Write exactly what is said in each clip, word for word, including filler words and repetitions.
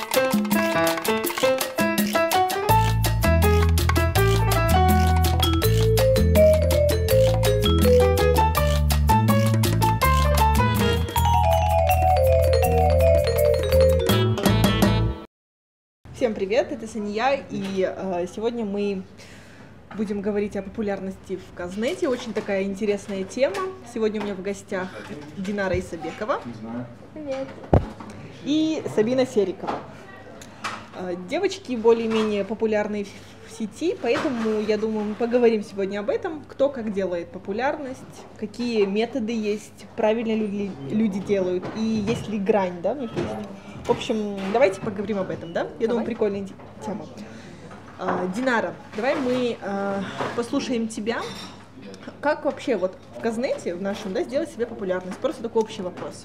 Всем привет, это Сания, и э, сегодня мы будем говорить о популярности в Казнете. Очень такая интересная тема. Сегодня у меня в гостях Динара Исабекова. Привет. И Сабина Серикова. Э, девочки более-менее популярны в сети, поэтому, я думаю, мы поговорим сегодня об этом, кто как делает популярность, какие методы есть, правильно ли люди делают, и есть ли грань, да, в них есть. В общем, давайте поговорим об этом, да? Я Давай. думаю, прикольная тема. А, Динара, давай мы а, послушаем тебя. Как вообще вот в Казнете, в нашем, да, сделать себе популярность? Просто такой общий вопрос.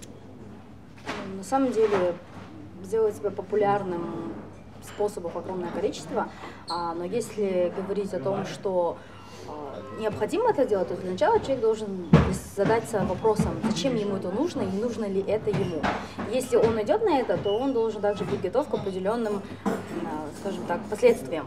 На самом деле, сделать себя популярным способов огромное количество, а, но если говорить о том, что а, необходимо это делать, то для начала человек должен задаться вопросом, зачем ему это нужно и нужно ли это ему. Если он идет на это, то он должен также быть готов к определенным, скажем так, последствиям.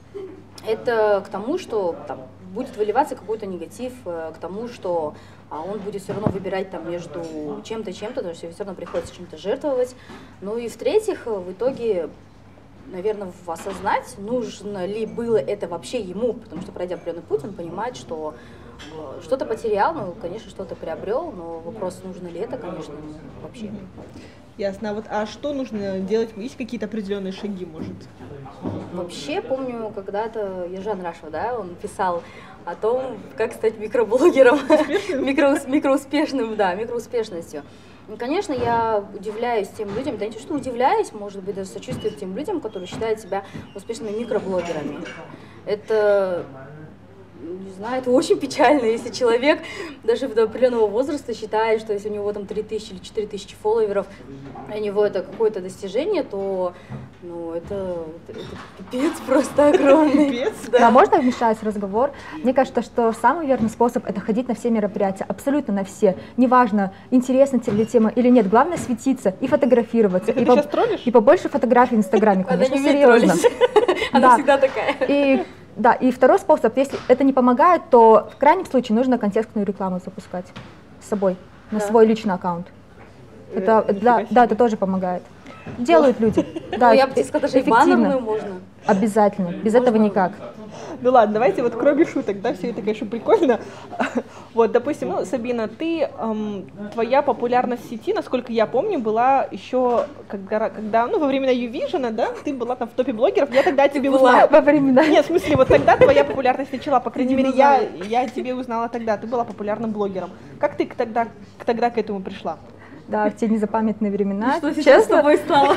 Это к тому, что там будет выливаться какой-то негатив, к тому, что он будет все равно выбирать там между чем-то и чем-то, потому что все равно приходится чем-то жертвовать. Ну и в-третьих, в итоге, наверное, осознать, нужно ли было это вообще ему, потому что, пройдя определенный путь, он понимает, что э, что-то потерял, ну, конечно, что-то приобрел, но вопрос, нужно ли это, конечно, ему вообще. Ясно. А вот, а что нужно делать? Есть какие-то определенные шаги, может? Вообще, помню, когда-то Ержан Рашев, да, он писал о том, как стать микроблогером, микроуспешным, да, микроуспешностью. Конечно, я удивляюсь тем людям, да не то, что удивляюсь, может быть, даже сочувствую тем людям, которые считают себя успешными микроблогерами. Это, не знаю, это очень печально, если человек даже до определенного возраста считает, что если у него там три тысячи или четыре тысячи фолловеров, для него это какое-то достижение, то, ну, это, это, это пипец просто огромный. Пипец? Да. А можно вмешать в разговор? Мне кажется, что самый верный способ — это ходить на все мероприятия, абсолютно на все. Неважно, интересна тебе тема или нет, главное светиться и фотографироваться. Ты и, сейчас по... троллишь? и побольше фотографий в Инстаграме, конечно, Она не серьезно. Она Да. всегда такая. И, да, и второй способ, если это не помогает, то в крайнем случае нужно контекстную рекламу запускать с собой, на Да. свой личный аккаунт. Это, Э, да, да, это тоже помогает. Делают люди. Да, Ну, я бы тебе сказала, даже и баннерную эффективно. можно. Обязательно, без этого никак. Ну ладно, давайте вот кроме шуток, да, все это, конечно, прикольно. Вот, допустим, ну, Сабина, ты, эм, твоя популярность в сети, насколько я помню, была еще, когда, когда ну, во времена YouVision, да, ты была там в топе блогеров, я тогда тебе узнала. Во времена. Нет, в смысле, вот тогда твоя популярность начала, по крайней мере, я, я тебе узнала тогда, ты была популярным блогером. Как ты тогда, тогда к этому пришла? Да, в те незапамятные времена. Что сейчас с Честно, тобой стало?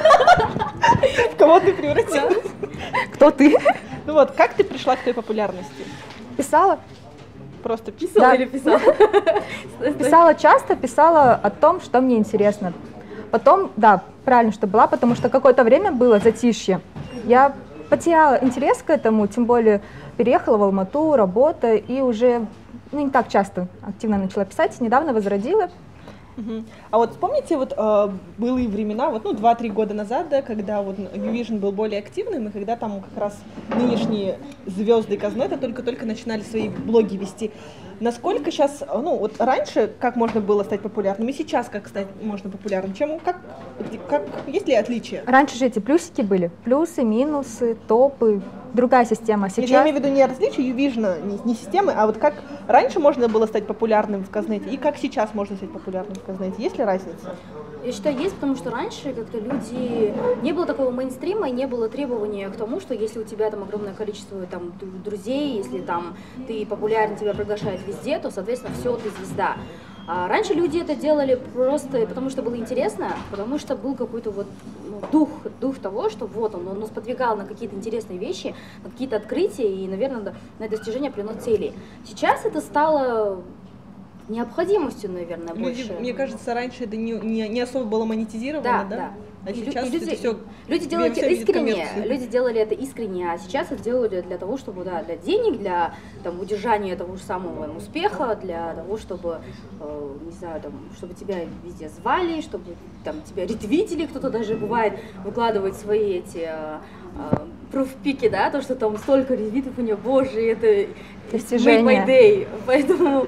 В кого ты превратилась? кто ты? Ну вот, как ты пришла к той популярности? Писала? Просто Писала Да. или писала? Писала часто, писала о том, что мне интересно. Потом, да, правильно, что была, потому что какое-то время было затишье. Я потеряла интерес к этому, тем более переехала в Алмату, работа, и уже ну, не так часто активно начала писать, недавно возродила. Мгм. А вот вспомните, вот э, былые времена, вот ну два-три года назад, да, когда вот YouVision был более активным, и когда там как раз нынешние звезды Казнета только-только начинали свои блоги вести. Насколько сейчас, ну вот раньше как можно было стать популярным, и сейчас как стать можно популярным? Чем, как, как, есть ли отличия? Раньше же эти плюсики были, плюсы, минусы, топы, другая система. Нет, я Сейчас имею в виду не различия YouVision, не, не системы, а вот как раньше можно было стать популярным в Казнете, и как сейчас можно стать популярным в Казнете. Есть ли разница? Я считаю, есть, потому что раньше как-то люди... Не было такого мейнстрима, и не было требования к тому, что если у тебя там огромное количество там друзей, если там ты популярен, тебя приглашают везде, то, соответственно, все, ты звезда. А раньше люди это делали просто потому, что было интересно, потому что был какой-то вот ну, дух, дух того, что вот он, он нас подвигал на какие-то интересные вещи, на какие-то открытия и, наверное, на достижение определенных целей. Сейчас это стало необходимостью, наверное, Люди, больше. мне кажется, раньше это не, не, не особо было монетизировано, да? Да, да. А И сейчас лю- и люди, это все... люди делали это искренне, люди делали это искренне, а сейчас это делали для того, чтобы, да, для денег, для там, удержания того же самого успеха, для того, чтобы, э, не знаю, там, чтобы тебя везде звали, чтобы там тебя ретвитили, кто-то даже бывает выкладывает свои эти э, э, пруфпики, да, то, что там столько ретвитов у нее, боже, это достижение. Made my day, поэтому,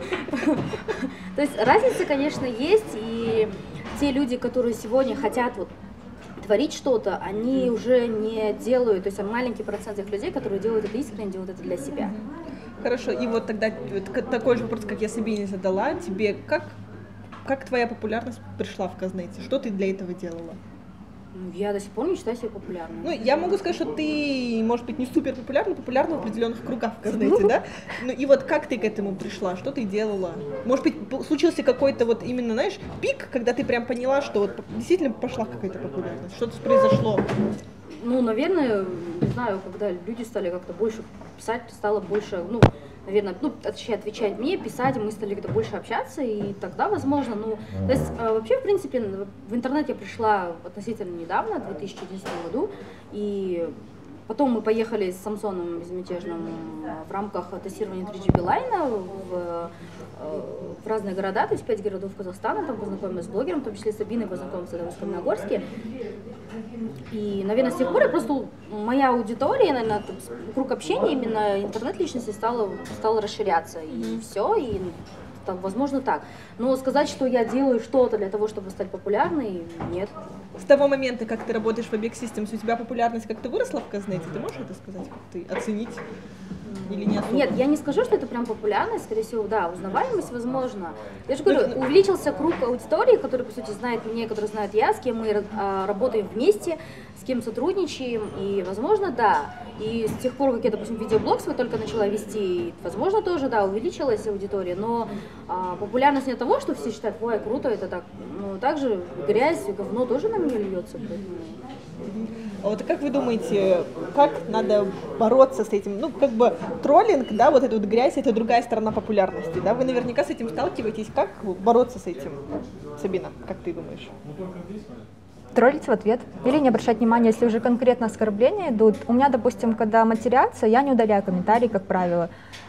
то есть разница, конечно, есть, и те люди, которые сегодня хотят вот творить что-то, они уже не делают, то есть маленький процент тех людей, которые делают это искренне, делают это для себя. Хорошо, и вот тогда вот такой же вопрос, как я себе не задала, тебе как, как твоя популярность пришла в Казнете? Что ты для этого делала? Я до сих пор не считаю себя популярной. Ну, я могу сказать, что ты, может быть, не супер популярна, популярна в определенных кругах в Казнете, да? Ну и вот как ты к этому пришла? Что ты делала? Может быть, случился какой-то вот именно, знаешь, пик, когда ты прям поняла, что вот действительно пошла какая-то популярность, что-то произошло? Ну, наверное, не знаю, когда люди стали как-то больше писать, стало больше, ну, наверное, ну, точнее, отвечать мне, писать, мы стали как-то больше общаться, и тогда, возможно, ну, то есть, э, вообще, в принципе, в интернет я пришла относительно недавно, в две тысячи одиннадцатом году, и потом мы поехали с Самсоном Безмятежным в рамках тестирования три джи би Line в, в разные города, то есть пять городов Казахстана, там познакомилась с блогером, в том числе с Сабиной познакомилась в Каменногорске. И, наверное, с тех пор я просто, моя аудитория, наверное, круг общения именно интернет-личности стала, стала расширяться, и mm-hmm. все, и там, возможно, так. Но сказать, что я делаю что-то для того, чтобы стать популярной, нет. С того момента, как ты работаешь в Объект Systems, у тебя популярность как-то выросла в Казнете? Ты можешь это сказать, как ты оценить? Или не особо? Нет, я не скажу, что это прям популярность, скорее всего, да, узнаваемость, возможно. Я же говорю, увеличился круг аудитории, который, по сути, знает меня, который знает я, с кем мы а, работаем вместе, с кем сотрудничаем, и, возможно, да. И с тех пор, как я, допустим, видеоблог свой только начала вести, возможно, тоже, да, увеличилась аудитория, но а, популярность не того, что все считают, ой, круто, это так, ну, также грязь, говно тоже на меня льется, поэтому... А вот как вы думаете, как надо бороться с этим? Ну, как бы троллинг, да, вот эта вот грязь, это другая сторона популярности, да? Вы наверняка с этим сталкиваетесь. Как бороться с этим, Сабина, как ты думаешь? Троллить в ответ или не обращать внимания, если уже конкретно оскорбления идут. У меня, допустим, когда матерятся, я не удаляю комментарии, как правило.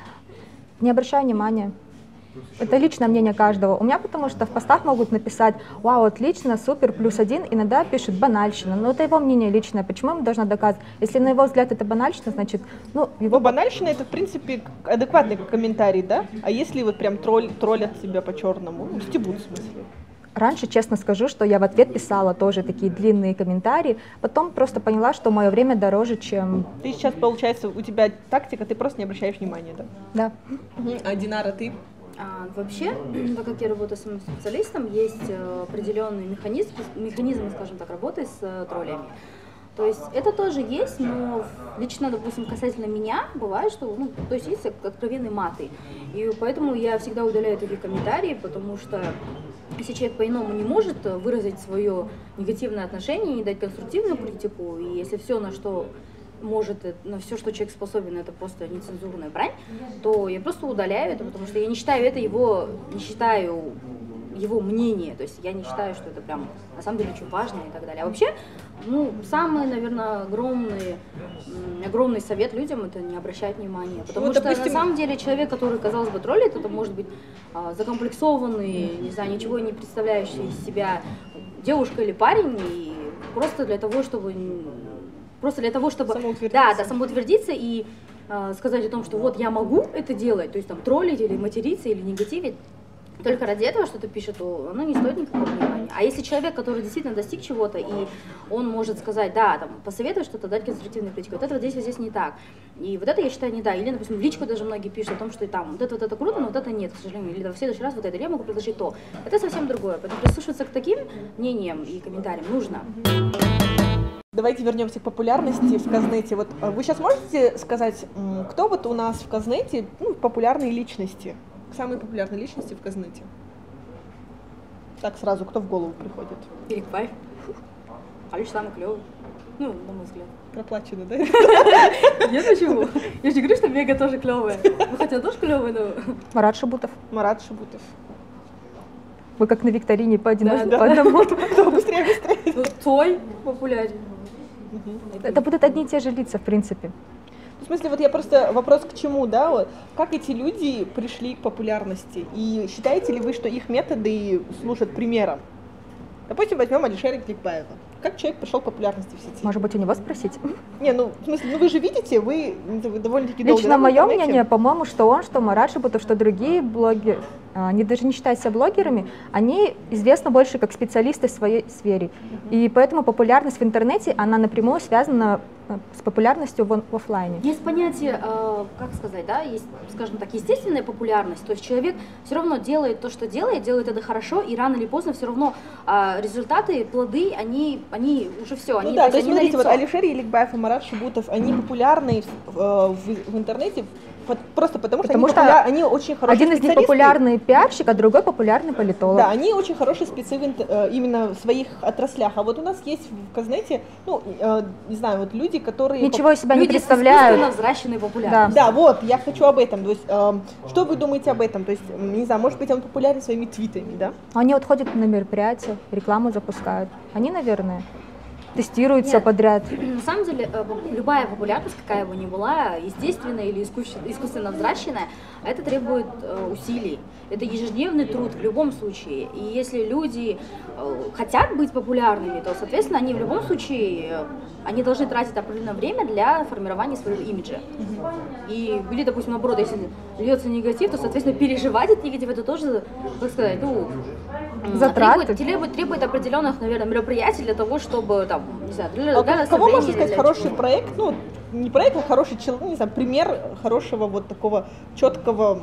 Не обращаю внимания. Это личное мнение каждого. У меня потому что в постах могут написать: вау, отлично, супер, плюс один. Иногда пишут банальщина. Но это его мнение личное. Почему ему должна доказывать? Если на его взгляд это банальщина, значит, ну, его... Ну, банальщина — это, в принципе, адекватный комментарий, да? А если вот прям тролль, троллят тебя по-черному? Ну, стебут, в смысле. Раньше, честно скажу, что я в ответ писала тоже такие длинные комментарии, потом просто поняла, что мое время дороже, чем... Ты сейчас, получается, у тебя тактика, ты просто не обращаешь внимания, да? Да. Угу. А Динара, ты? А, вообще, так как я работаю самым специалистом, есть определенный механизм, механизм, скажем так, работы с э, троллями. То есть это тоже есть, но лично, допустим, касательно меня, бывает, что, ну, то есть есть откровенные маты. И поэтому я всегда удаляю такие комментарии, потому что если человек по-иному не может выразить свое негативное отношение, не дать конструктивную критику, и если все, на что может, на все, что человек способен, это просто нецензурная брань, то я просто удаляю это, потому что я не считаю это его, не считаю его мнение, то есть я не считаю, что это прям на самом деле очень важно и так далее. А вообще, ну, самый, наверное, огромный, огромный совет людям — это не обращать внимания, потому ну, что допустим... на самом деле человек, который, казалось бы, троллит, это может быть а, закомплексованный, не знаю, ничего не представляющий из себя девушка или парень, и просто для того, чтобы просто для того, чтобы да, да, самоутвердиться и э, сказать о том, что вот я могу это делать, то есть там троллить или материться или негативить, только ради этого что-то пишет, то оно не стоит никакого внимания. А если человек, который действительно достиг чего-то, и он может сказать, да, там, посоветовать что-то, дать конструктивную критику, вот это вот здесь, вот здесь не так. И вот это я считаю не да. Или, допустим, в личку даже многие пишут о том, что там вот это вот это круто, но вот это нет, к сожалению. Или в следующий раз вот это, или я могу предложить то. Это совсем другое. Поэтому прислушиваться к таким мнениям и комментариям нужно. Давайте вернемся к популярности в Казнете. Вот вы сейчас можете сказать, кто вот у нас в Казнете, ну, популярные личности? Самые популярные личности в Казнете? Так, сразу, кто в голову приходит? Ирикбаев. Алиш самый клевый. Ну, на мой взгляд. Проплачено, да? Нет, почему? Я же говорю, что Мега тоже клевая. Ну, хотя тоже клевая, но... Марат Шабутов. Марат Шабутов. Мы как на викторине по одному, Да, да. по одному. Кто быстрее, быстрее. Ну, твой популярен. Это будут одни и те же лица, в принципе. В смысле, вот я просто вопрос к чему, да, вот, как эти люди пришли к популярности, и считаете ли вы, что их методы служат примером? Допустим, возьмем Алишера Кликбаева. Как человек пришел к популярности в сети? Может быть, у него спросить? Не, ну, в смысле, ну вы же видите, вы, вы довольно-таки долго... Лично да, в мое интернете? мнение, по-моему, что он, что Марат Шабутов, что другие блогеры, они даже не считают себя блогерами, они известны больше как специалисты в своей сфере. И поэтому популярность в интернете, она напрямую связана с популярностью в, в офлайне. Есть понятие, э, как сказать, да, есть, скажем так, естественная популярность, то есть человек все равно делает то, что делает, делает это хорошо, и рано или поздно все равно э, результаты, плоды, они, они уже все, они, Ну да, то то есть они смотрите, вот налицо. Алишер Еликбаев и Марат Шабутов, они популярны в, в, в интернете по- просто потому, Потому что, что они, популя- они очень хорошие Один из них специалисты. популярный пиарщик, а другой популярный политолог. Да, они очень хорошие спецы в инт- э, именно в своих отраслях. А вот у нас есть в Казнете, ну, э, не знаю, вот люди, которые... Ничего из себя не Люди представляют. с искусственно взращенной популярностью. Да, вот, я хочу об этом. То есть, э, что вы думаете об этом? То есть, м, не знаю, может быть, он популярен своими твитами, да? Они вот ходят на мероприятия, рекламу запускают. Они, наверное, тестируют все Нет. подряд. На самом деле, э, любая популярность, какая бы ни была, естественная или искусственно, искусственно взращенная, это требует э, усилий. Это ежедневный труд в любом случае. И если люди э, хотят быть популярными, то, соответственно, они в любом случае, э, они должны тратить определенное время для формирования своего имиджа. И, или, допустим, наоборот, если льется негатив, то, соответственно, переживать этот негатив, это тоже, так сказать, ну, м, Затраты. Требует, требует, требует определенных, наверное, мероприятий для того, чтобы, там, не знаю, для, А для кого расслабления можно или сказать для хороший чего. проект, ну, не проект, а хороший человек, не знаю, пример хорошего вот такого четкого,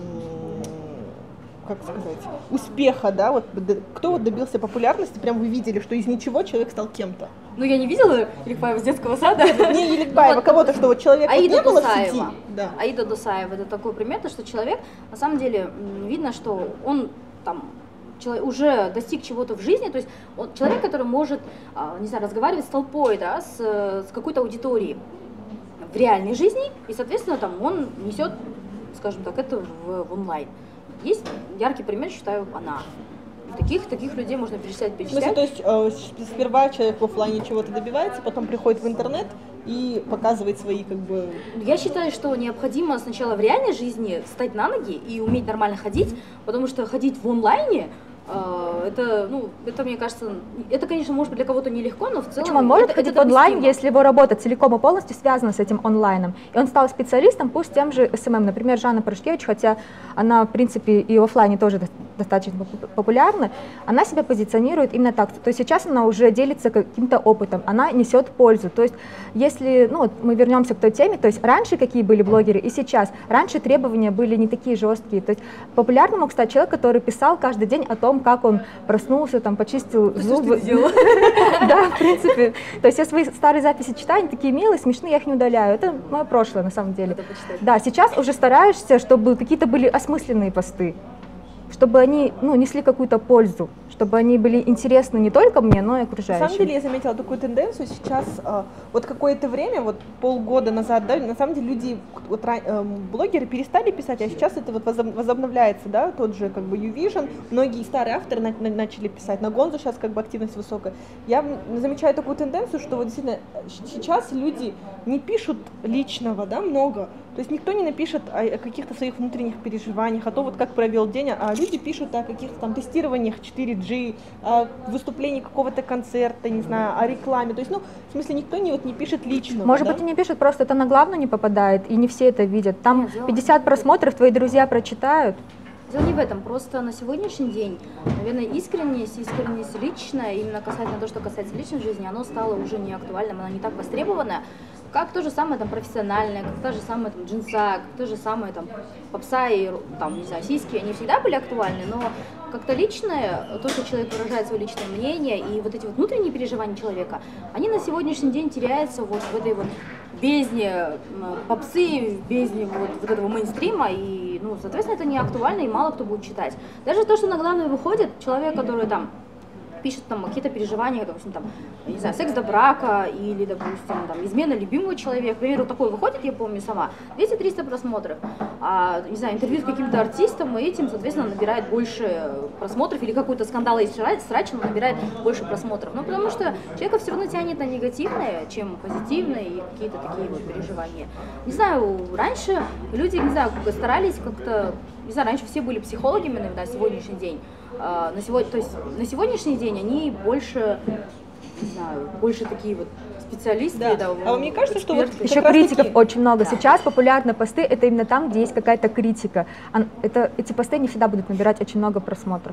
как сказать, успеха, да, вот д- кто вот добился популярности, прям вы видели, что из ничего человек стал кем-то. Ну, я не видела Еликбаева с детского сада. Не Еликбаева, Ну, вот, кого-то, что вот человек вот Аида не было в сети. Дусаева. Да. Аида Дусаева, это такой пример, то, что человек, на самом деле, м, видно, что он там человек уже достиг чего-то в жизни, то есть он, человек, который может, а, не знаю, разговаривать с толпой, да, с, с какой-то аудиторией в реальной жизни, и, соответственно, там он несет, скажем так, это в, в онлайн. Есть яркий пример, считаю, она. Таких, таких людей можно перечислять, В перечислять. смысле, то есть э, с- сперва человек в оффлайне чего-то добивается, потом приходит в интернет и показывает свои, как бы... Я считаю, что необходимо сначала в реальной жизни встать на ноги и уметь нормально ходить, потому что ходить в онлайне, э, это, ну, это, мне кажется, это, конечно, может быть для кого-то нелегко, но в целом... Почему он может это, ходить это онлайн, допустимо. если его работа целиком и полностью связана с этим онлайном? И он стал специалистом, пусть тем же эс эм эм. Например, Жанна Порошкевич, хотя она, в принципе, и в офлайне тоже до- достаточно поп- популярна, она себя позиционирует именно так. То есть сейчас она уже делится каким-то опытом, она несет пользу. То есть если, ну, вот мы вернемся к той теме, то есть раньше какие были блогеры и сейчас, раньше требования были не такие жесткие. То есть популярным мог стать человек, который писал каждый день о том, как он проснулся, там, почистил Всё, что зубы. ты делала. Да, в принципе. То есть я свои старые записи читаю, они такие милые, смешные, я их не удаляю. Это мое прошлое, на самом деле. Надо почитать. Да, сейчас уже стараешься, чтобы какие-то были осмысленные посты, чтобы они, ну, несли какую-то пользу, чтобы они были интересны не только мне, но и На окружающим. самом деле я заметила такую тенденцию сейчас, э, вот какое-то время, вот полгода назад, да, на самом деле люди, вот, ра- э, блогеры перестали писать, а сейчас это вот возоб- возобновляется, да, тот же как бы YouVision, многие старые авторы на- на- начали писать, на Гонзо сейчас как бы активность высокая. Я м, замечаю такую тенденцию, что вот действительно э, щ- сейчас люди не пишут личного, да, много, то есть никто не напишет о, о каких-то своих внутренних переживаниях, о том, вот как провел день, а люди пишут о каких-то там тестированиях четыре джи, о выступлении какого-то концерта, не знаю, о рекламе. То есть, ну, в смысле, никто не, вот, не пишет лично. Может да? быть, и не пишут, просто это на главную не попадает, и не все это видят. Там Нет, дело- пятьдесят просмотров, твои друзья прочитают. Дело не в этом, просто на сегодняшний день, наверное, искренность, искренность личная, именно касательно того, что касается личной жизни, оно стало уже не актуальным, оно не так востребовано, как то же самое там профессиональное, как та же самая там джинса, как то же самое там попса и там, не знаю, сиськи, они всегда были актуальны, но как-то личное, то, что человек выражает свое личное мнение и вот эти вот внутренние переживания человека, они на сегодняшний день теряются вот в этой вот бездне м, попсы, в бездне вот, вот этого мейнстрима, и, ну, соответственно, это не актуально, и мало кто будет читать. Даже то, что на главную выходит, человек, который там пишет там какие-то переживания, допустим, там, не знаю, секс до брака или, допустим, там, измена любимого человека. К примеру, такой выходит, я помню сама, двести-триста просмотров. А, не знаю, интервью с каким-то артистом, и этим, соответственно, набирает больше просмотров, или какой-то скандал есть срач, он набирает больше просмотров. Ну, потому что человека все равно тянет на негативное, чем позитивное, и какие-то такие вот переживания. Не знаю, раньше люди, не знаю, старались как-то, не знаю, раньше все были психологами, наверное, на сегодняшний день. А, на сегодня, то есть на сегодняшний день они больше, не знаю, больше такие вот специалисты. Да. Да, а мне кажется, что вот еще критиков таки... очень много. Да. Сейчас популярны посты, это именно там, где есть какая-то критика. Это, эти посты не всегда будут набирать очень много просмотров.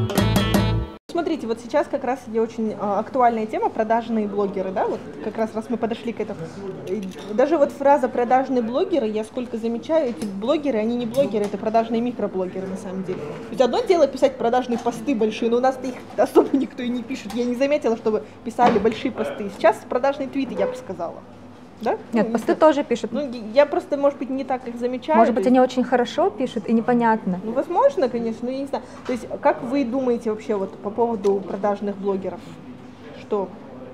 Смотрите, вот сейчас как раз идет очень а, актуальная тема продажные блогеры, да, вот как раз раз мы подошли к этому. И даже вот фраза продажные блогеры, я сколько замечаю, эти блогеры, они не блогеры, это продажные микроблогеры на самом деле. То есть одно дело писать продажные посты большие, но у нас их особо никто и не пишет. Я не заметила, чтобы писали большие посты. Сейчас продажные твиты, я бы сказала. Да? Нет, ну, посты тоже пишут. Ну, я просто, может быть, не так их замечаю. Может быть, они очень хорошо пишут и непонятно. Ну, возможно, конечно, но я не знаю. То есть, как вы думаете вообще вот по поводу продажных блогеров? Что?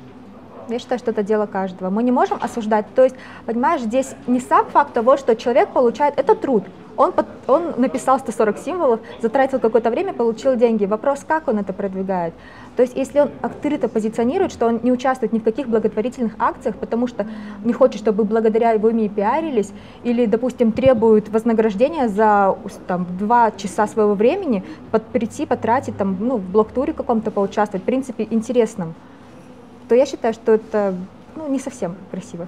Я считаю, что это дело каждого. Мы не можем осуждать. То есть, понимаешь, здесь не сам факт того, что человек получает, это труд. Он, под, он написал сто сорок символов, затратил какое-то время, получил деньги. Вопрос, как он это продвигает. То есть, если он открыто позиционирует, что он не участвует ни в каких благотворительных акциях, потому что не хочет, чтобы благодаря его имени пиарились, или, допустим, требует вознаграждения за там, два часа своего времени, под, прийти, потратить, там, ну, в блог-туре каком-то поучаствовать, в принципе, интересном, то я считаю, что это ну, не совсем красиво.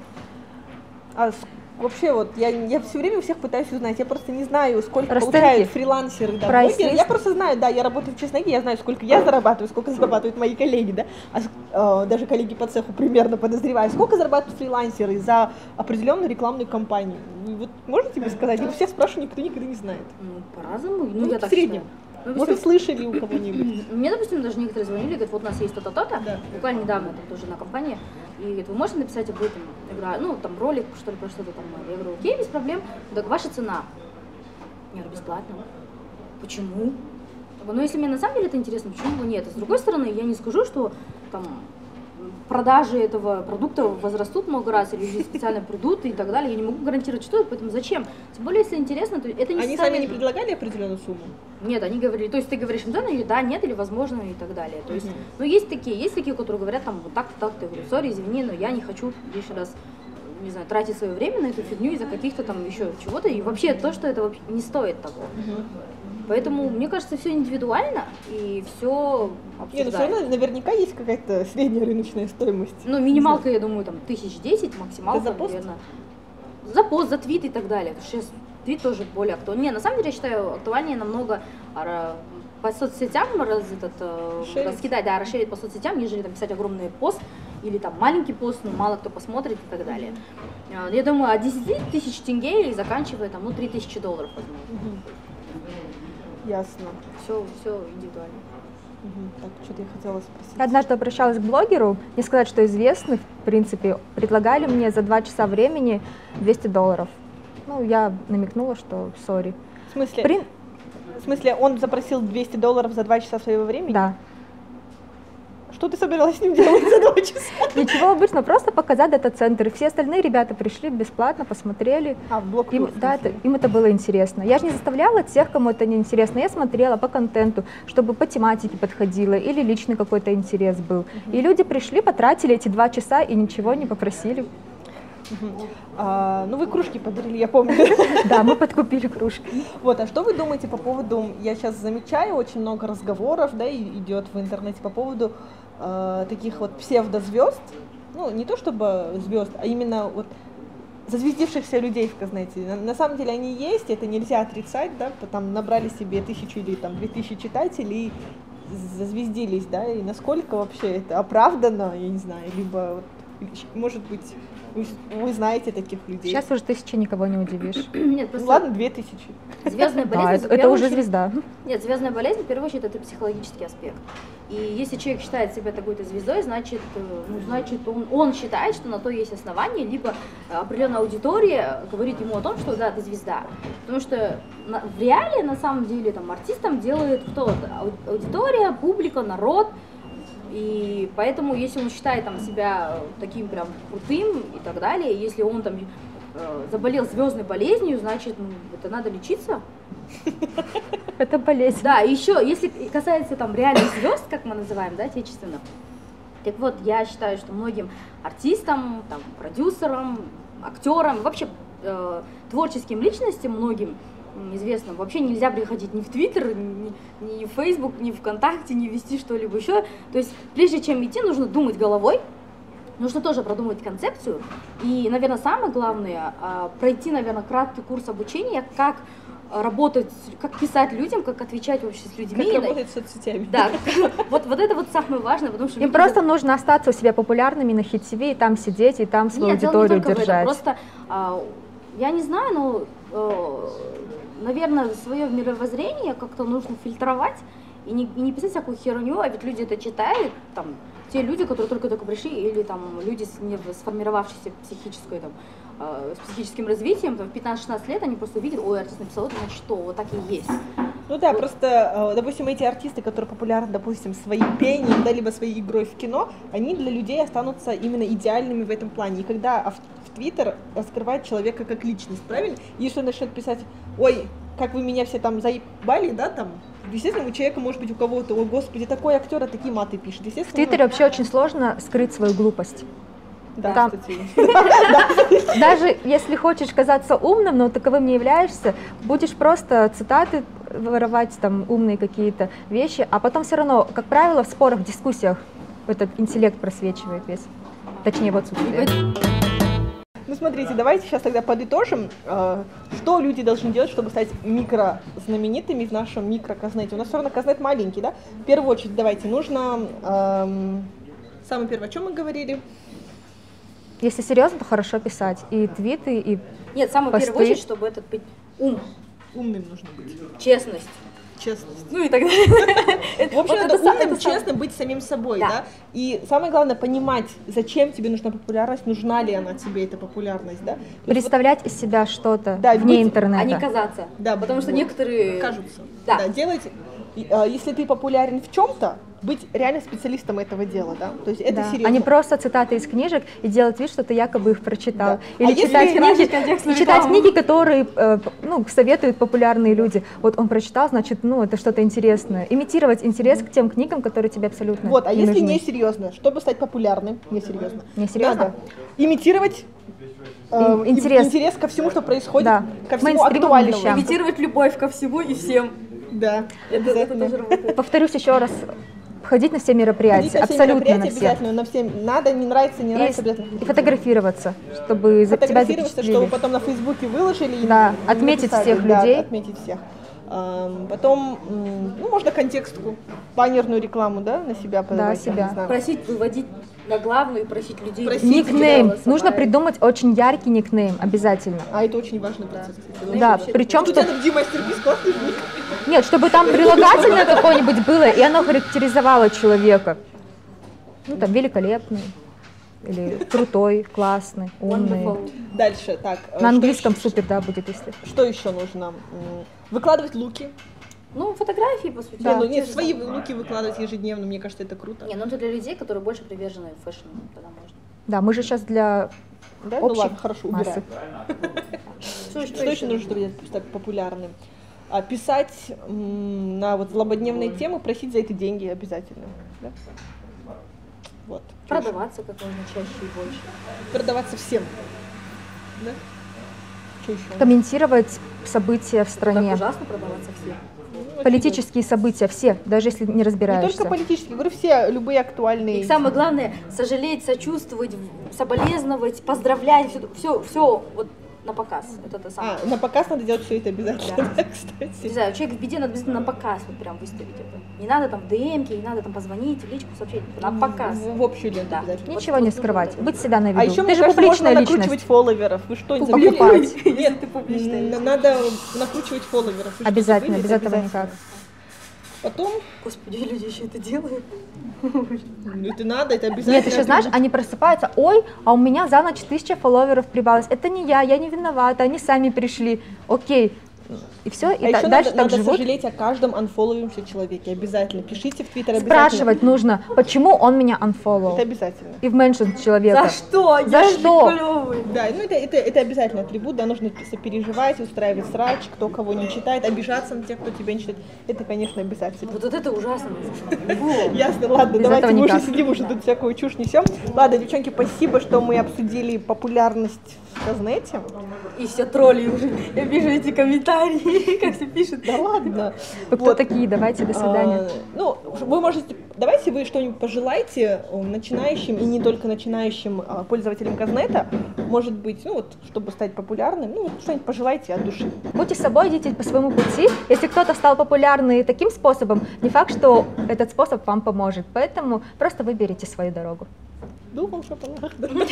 А вообще вот я, я все время у всех пытаюсь узнать, я просто не знаю, сколько Расценки. получают фрилансеры, да, Прайс блогеры. есть? Я просто знаю, да, я работаю в Чесноке, я знаю, сколько я зарабатываю, сколько зарабатывают мои коллеги, да, а, э, даже коллеги по цеху примерно подозреваю, сколько зарабатывают фрилансеры за определенную рекламную кампанию. И вот можете мне сказать? Я всех спрашиваю, никто никогда не знает. Ну, по-разному, ну, Ну, я в так среднем. считаю. Ну, Может, слышали у кого-нибудь? Мне, допустим, даже некоторые звонили, говорят, вот у нас есть то-то, то-то, Да. буквально недавно там тоже на компании, и говорит, вы можете написать об этом, я говорю, ну, там, ролик, что ли, про что-то там, я говорю, окей, без проблем, так ваша цена. Я говорю, бесплатно. Почему? Ну, если мне на самом деле это интересно, почему бы нет? А с другой стороны, я не скажу, что там продажи этого продукта возрастут много раз, или люди специально придут и так далее. Я не могу гарантировать, что это, поэтому зачем? Тем более, если интересно, то это не Они составит... сами не предлагали определенную сумму? Нет, они говорили, то есть ты говоришь им да, или да, нет, или возможно, и так далее. То есть, Мгм. ну, есть такие, есть такие, которые говорят там вот так-то, так-то. Я говорю, сори, извини, но я не хочу лишний раз, не знаю, тратить свое время на эту фигню из-за каких-то там еще чего-то. И вообще то, что это вообще не стоит того. Поэтому, мне кажется, все индивидуально и все Не, ну все обсуждаем. равно наверняка есть какая-то средняя рыночная стоимость. Ну, минималка, я думаю, там, тысяч десять, максималка, Это за пост? наверное. За пост, за твит и так далее. Потому что сейчас твит тоже более актуален. Не, на самом деле, я считаю, актуальнее намного ра- по соцсетям раз, этот, э, Шерить. раскидать, да, расширить по соцсетям, нежели там писать огромный пост или там маленький пост, но мало кто посмотрит и так далее. Э, Я думаю, от десяти тысяч тенге и заканчивая там, ну, три тысячи долларов, возможно. Мгм. Ясно. Все, все индивидуально. Мгм. Так, что-то я хотела спросить. Я однажды обращалась к блогеру, не сказать, что известный, в принципе, предлагали мне за два часа времени двести долларов. Ну, я намекнула, что сори. В смысле, При... в смысле, он запросил двести долларов за два часа своего времени? Да. Что ты собиралась с ним делать за два часа? Ничего обычно, просто показать дата-центр. Все остальные ребята пришли бесплатно, посмотрели. А, в блок Им, да, это, им это было интересно. Я же не заставляла тех, кому это не интересно. Я смотрела по контенту, чтобы по тематике подходило или личный какой-то интерес был. И люди пришли, потратили эти два часа и ничего не попросили. А, ну, вы кружки подарили, я помню. Да, мы подкупили кружки. Вот, а что вы думаете по поводу, я сейчас замечаю, очень много разговоров, да, и идет в интернете по поводу э, таких вот псевдозвезд, ну, не то чтобы звезд, а именно вот зазвездившихся людей в Казнете. На, на самом деле они есть, это нельзя отрицать, да, там набрали себе тысячу или там две тысячи читателей и зазвездились, да, и насколько вообще это оправдано, я не знаю, либо, может быть, вы, вы знаете таких людей. Сейчас уже тысячи никого не удивишь. Нет, Ну, просто ладно, две тысячи. звездная болезнь. Да, в это, это первую уже очередь- звезда. Нет, звездная болезнь, в первую очередь, это психологический аспект. И если человек считает себя такой-то звездой, значит, э, ну, значит он, он считает, что на то есть основание, либо определенная аудитория говорит ему о том, что да, ты звезда. Потому что на- в реале, на самом деле, там, артистом делает кто-то. Ау- Аудитория, публика, народ. И поэтому, если он считает там, себя таким прям крутым и так далее, если он там э, заболел звездной болезнью, значит, ну, это надо лечиться. Это болезнь. Да, и еще, если касается там реальных звезд, как мы называем, да, отечественно, так вот, я считаю, что многим артистам, там, продюсерам, актерам, вообще э, творческим личностям, многим известным, вообще нельзя приходить ни в Твиттер, ни, ни в Фейсбук, ни в ВКонтакте, ни вести что-либо еще. То есть, прежде чем идти, нужно думать головой, нужно тоже продумать концепцию. И, наверное, самое главное, э, пройти, наверное, краткий курс обучения, как работать, как писать людям, как отвечать вообще с людьми. Как работать с соцсетями. Да, вот, вот это вот самое важное, потому что... Им просто нужно остаться у себя популярными на хит ти ви, и там сидеть, и там свою Нет, аудиторию дело не держать. Просто, а, я не знаю, но, а, наверное, свое мировоззрение как-то нужно фильтровать и не, и не писать всякую херню, а ведь люди это читают, там, те люди, которые только-только пришли, или там люди с не сформировавшейся психической там, с психическим развитием, там, в пятнадцать-шестнадцать лет они просто увидят, ой, артист написал, это значит что, вот так и есть. Ну да, вот. Просто, допустим, эти артисты, которые популярны, допустим, своим пением, да, либо своей игрой в кино, они для людей останутся именно идеальными в этом плане. И когда в Твиттер раскрывает человека как личность, правильно? И если он начнет писать, ой, как вы меня все там заебали, да, там, естественно, у человека может быть у кого-то, о, господи, такой актер, а такие маты пишет. В Твиттере вообще очень сложно скрыть свою глупость. Да, там, даже если хочешь казаться умным, но таковым не являешься, будешь просто цитаты воровать, там умные какие-то вещи, а потом все равно, как правило, в спорах, в дискуссиях этот интеллект просвечивает весь, точнее в отсутствие. Ну смотрите, давайте сейчас тогда подытожим, что люди должны делать, чтобы стать микрознаменитыми в нашем микроказнете. У нас все равно казнет маленький, да? В первую очередь, давайте, нужно, эм, самое первое, о чем мы говорили? Если серьезно, то хорошо писать. И твиты, и Нет, самое посты. первое очередь, чтобы этот быть ум. Умным нужно быть. Честность. Честность. Ну и так далее. В общем, надо умным, честным быть самим собой, да? И самое главное, понимать, зачем тебе нужна популярность, нужна ли она тебе, эта популярность, да? Представлять из себя что-то вне интернета. А не казаться. Да, потому что некоторые... Кажутся. Да. Да, делать, если ты популярен в чем-то, быть реально специалистом этого дела, да? То есть это да. серьезно. А не просто цитаты из книжек и делать вид, что ты якобы их прочитал. Да. Или а читать, книги, и читать рекламу. книги, которые э, ну, советуют популярные люди. Вот он прочитал, значит, ну, это что-то интересное. Имитировать интерес к тем книгам, которые тебе абсолютно Вот, а не если нужны. не серьезно, чтобы стать популярным, не серьезно, Не серьезно? надо имитировать э, интерес. интерес ко всему, что происходит, Да. ко всему Мейнстримовым актуальному. вещам. Имитировать любовь ко всему и всем. Да, Это, это тоже работает. Повторюсь еще раз, ходить на все мероприятия, Ходить на все абсолютно мероприятия на все. обязательно, на все. Надо, не нравится, не И, нравится, обязательно. и фотографироваться, чтобы за тебя Фотографироваться, запечатлели. чтобы потом на Фейсбуке выложили. и Да, отметить написали, всех да, людей. отметить всех. Эм, Потом, м, ну, можно контекстку, баннерную рекламу, да, на себя подавать, я себя. не знаю. Просить выводить на главную и просить людей. Просить Никнейм. голосовать. Нужно придумать очень яркий никнейм, обязательно. А это очень важный процесс. кстати. Да, вообще причем, Что у тебя что... там Дима-мастербис классный будет? Нет, чтобы там прилагательное какое-нибудь было, и оно характеризовало человека. Ну, там, великолепный, или крутой, классный, умный. Wonderful. Дальше, так. э, На что английском еще- супер, да, будет, если... Что еще нужно? М, Выкладывать луки. Ну, фотографии, по сути. Не, ну, те нет, же свои самые. луки выкладывать ежедневно, мне кажется, это круто. Не, ну это для людей, которые больше привержены фэшну, тогда можно. Да, мы же сейчас для Да? Ну общей ладно, хорошо, массы. убираем. Что, Что еще нужно, чтобы стать популярным? А, писать м, на вот злободневные темы, просить за это деньги обязательно. Да? Вот. Что еще? Продаваться как можно чаще и больше. Продаваться всем. Да? Что еще? Комментировать события в Так стране, ужасно продаваться всем. Ну, политические события, все, даже если не Не разбираешься. только политические, говорю, все, любые актуальные. И самое главное, сожалеть, сочувствовать, соболезновать, поздравлять, все, все, все вот на показ. Это то самое. А, на показ надо делать все это обязательно, Да. да, Не кстати. знаю, человек в беде, надо обязательно на показ вот прям выставить это. Не надо там в ДМке, не надо там позвонить, в личку сообщить, на показ. В, в общую ленту Да. обязательно. Ничего Вот- не вот скрывать, нужно быть всегда на виду. А еще, Ты мне же кажется, публичная можно личность. накручивать фолловеров. Вы что, не Покупать. забыли? Нет, ты публичная м, надо накручивать фолловеров. Вы что, Обязательно, забыли? без Это этого обязательно. никак. Потом, Господи, люди еще это делают. ну, это надо, это обязательно. Нет, еще знаешь, они просыпаются, ой, а у меня за ночь тысяча фолловеров прибавилось. Это не я, я не виновата, они сами пришли. Окей, и все, и а та- еще дальше надо, так надо живут. сожалеть о каждом анфолловившемся человеке. Обязательно. Пишите в Твиттер обязательно. Спрашивать нужно, почему он меня unfollow. Это обязательно. И в меншин человека. За что? За Я что? же клёвый. Да, ну это, это, это обязательно атрибут, да, нужно сопереживать, устраивать срач, кто кого не читает, обижаться на тех, кто тебя не читает. Это, конечно, обязательно. Вот, вот это ужасно. на самом деле. Ясно, ладно, Без давайте этого мы уже никак. сидим, уже тут всякую чушь несем. Ладно, девчонки, спасибо, что мы обсудили популярность в Казнете. И все тролли уже. Я вижу эти комментарии, как все пишут. Да ладно. Вы кто Вот. такие? Давайте, до свидания. А, ну, вы можете, давайте вы что-нибудь пожелаете э, начинающим и не только начинающим а, пользователям Казнета, может быть, ну вот, чтобы стать популярным, ну вот что-нибудь пожелайте от души. Будьте собой, идите по своему пути. Если кто-то стал популярный таким способом, не факт, что этот способ вам поможет. Поэтому просто выберите свою дорогу. Духом шапалах.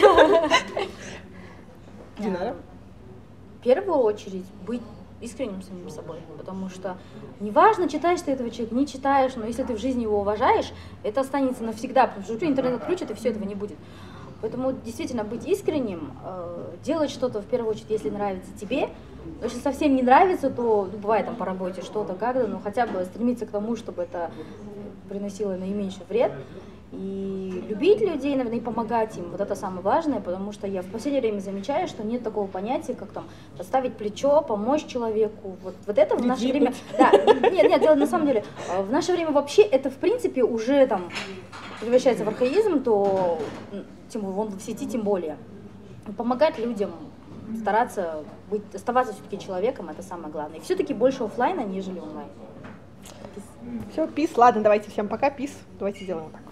Динара? В первую очередь быть искренним самим собой, потому что неважно, читаешь ты этого человека, не читаешь, но если ты в жизни его уважаешь, это останется навсегда, потому что интернет отключит, и все этого не будет. Поэтому действительно быть искренним, э, делать что-то в первую очередь, если нравится тебе. Но если совсем не нравится, то ну, бывает там по работе что-то как-то, но хотя бы стремиться к тому, чтобы это приносило наименьший вред. И любить людей, наверное, и помогать им, вот это самое важное, потому что я в последнее время замечаю, что нет такого понятия, как там подставить плечо, помочь человеку. Вот, вот это в наше время... Да, нет, нет, дело на самом деле, в наше время вообще это, в принципе, уже там превращается в архаизм, то тем, вон в сети тем более. Помогать людям, стараться быть, оставаться все-таки человеком, это самое главное. И все-таки больше оффлайна, нежели онлайн. Все, пис, ладно, давайте всем пока, пис, давайте сделаем вот так.